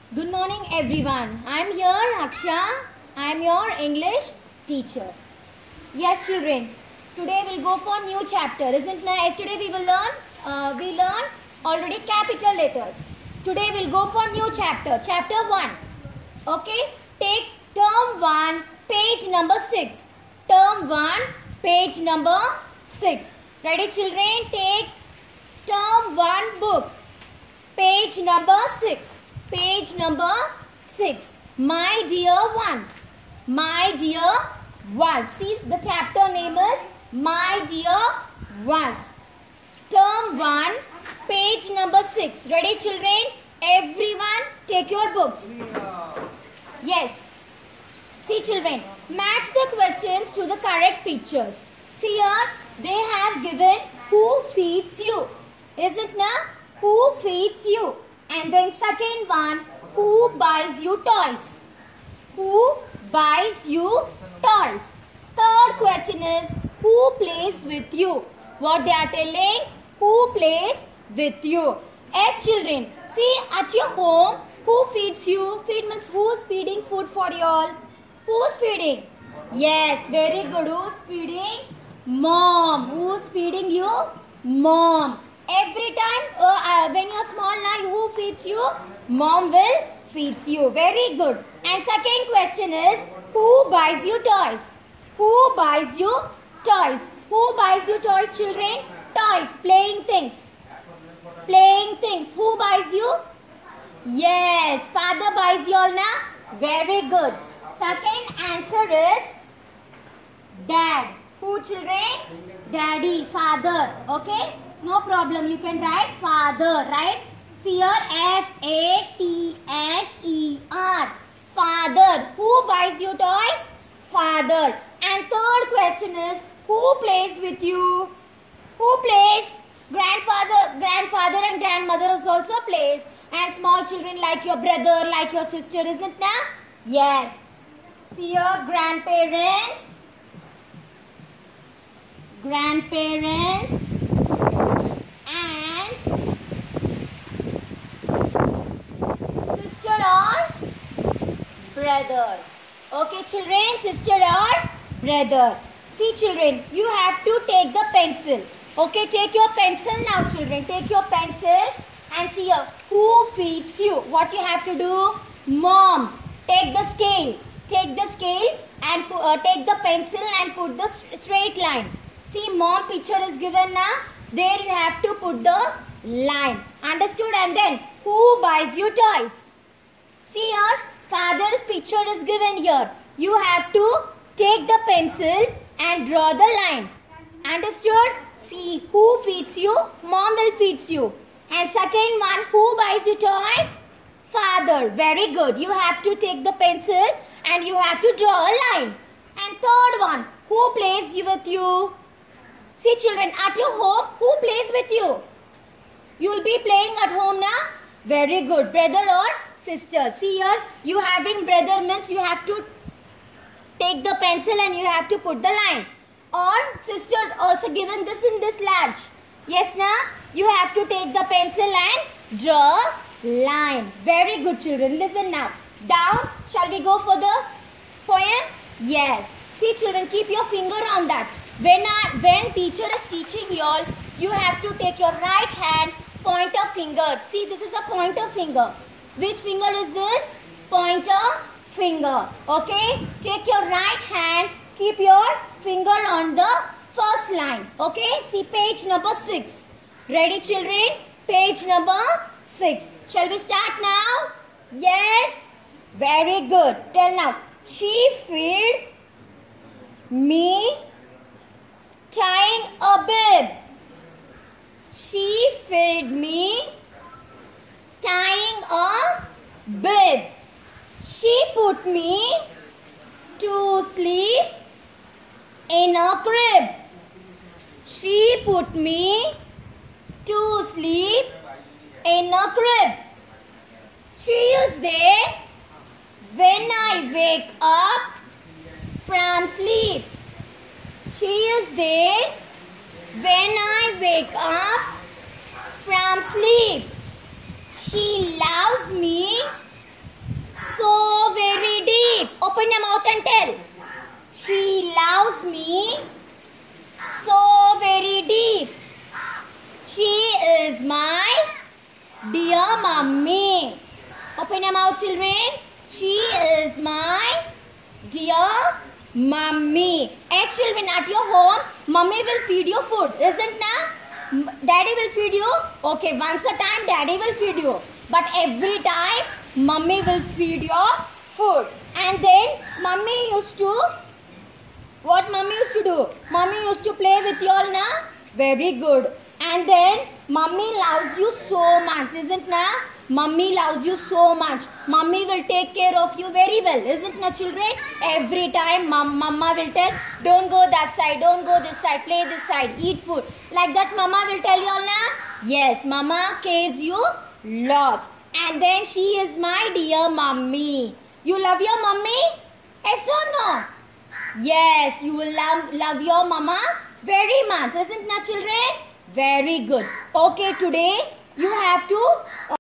Good morning everyone. I am here Aksha. I am your English teacher. Yes children, today we'll go for new chapter. Isn't it? Yesterday we learned already capital letters. Today we'll go for new chapter. Chapter 1. Okay? Take term 1, page number 6. Term 1, page number 6. Ready children? Take term 1 book. Page number 6. Page number 6. My dear ones. My dear ones. See, the chapter name is My Dear Ones. Term 1, page number 6. Ready children? Everyone take your books. Yes. See children, match the questions to the correct pictures. See here, they have given who feeds you. Is it now? Who feeds you? And then second one, who buys you toys? Who buys you toys? Third question is, who plays with you? What they are telling? Who plays with you? Yes children, see at your home, who feeds you? Feed means who is feeding food for you all? Who is feeding? Yes, very good. Who is feeding? Mom. Who is feeding you? Mom. Every time when you are small now, who feeds you? Mom will feeds you. Very good. And second question is, who buys you toys? Who buys you toys? Who buys you toys children? Toys, playing things. Playing things. Who buys you? Yes, father buys you all now. Very good. Second answer is dad. Who children? Daddy, father. Okay? No problem. You can write father, right? See here, F-A-T-H-E-R. Father. Who buys you toys? Father. And third question is, who plays with you? Who plays? Grandfather and grandmother also plays. And small children like your brother, like your sister, isn't it now? Yes. See here, grandparents. Grandparents. And sister or brother. Okay children, sister or brother. See children, you have to take the pencil. Okay, take your pencil now children. Take your pencil and see here. Who feeds you? What you have to do? Mom. Take the scale. Take the scale and take the pencil and put the straight line. See, mom picture is given now. There you have to put the line. Understood? And then, who buys you toys? See here, father's picture is given here. You have to take the pencil and draw the line. Understood? See, who feeds you? Mom will feed you. And second one, who buys you toys? Father. Very good. You have to take the pencil and you have to draw a line. And third one, who plays with you? See children, at your home, who plays with you? You will be playing at home now? Very good. Brother or sister. See here, you having brother means you have to take the pencil and you have to put the line. Or sister also given this in this large. Yes now, you have to take the pencil and draw line. Very good children. Listen now. Down. Shall we go for the poem? Yes. See children, keep your finger on that. When teacher is teaching you all, you have to take your right hand, pointer finger. See, this is a pointer finger. Which finger is this? Pointer finger. Okay? Take your right hand, keep your finger on the first line. Okay? See page number 6. Ready children? Page number 6. Shall we start now? Yes? Very good. Tell now. She fed me tying a bib. She fed me tying a bib. She put me to sleep in a crib. She put me to sleep in a crib. She is there when I wake up from sleep. She is there when I wake up from sleep. She loves me Open your mouth and tell. She loves me so very deep. She is my dear mummy. Open your mouth, children. She is my dear mummy. As children, at your home, mummy will feed you food, isn't na? Daddy will feed you. Okay, once a time, daddy will feed you. But every time, mummy will feed your food. And then, mummy used to, what mummy used to do? Mummy used to play with you all, na? Very good. And then, mummy loves you so much, isn't na? Mummy loves you so much. Mummy will take care of you very well, isn't na, children? Every time, mama will tell, don't go that side, don't go this side, play this side, eat food. Like that, mama will tell you all, na? Yes, mama cares you lot. And then, she is my dear mummy. You love your mummy? Yes or no? Yes, you will love your mama very much, isn't na, children? Very good. Okay, today you have to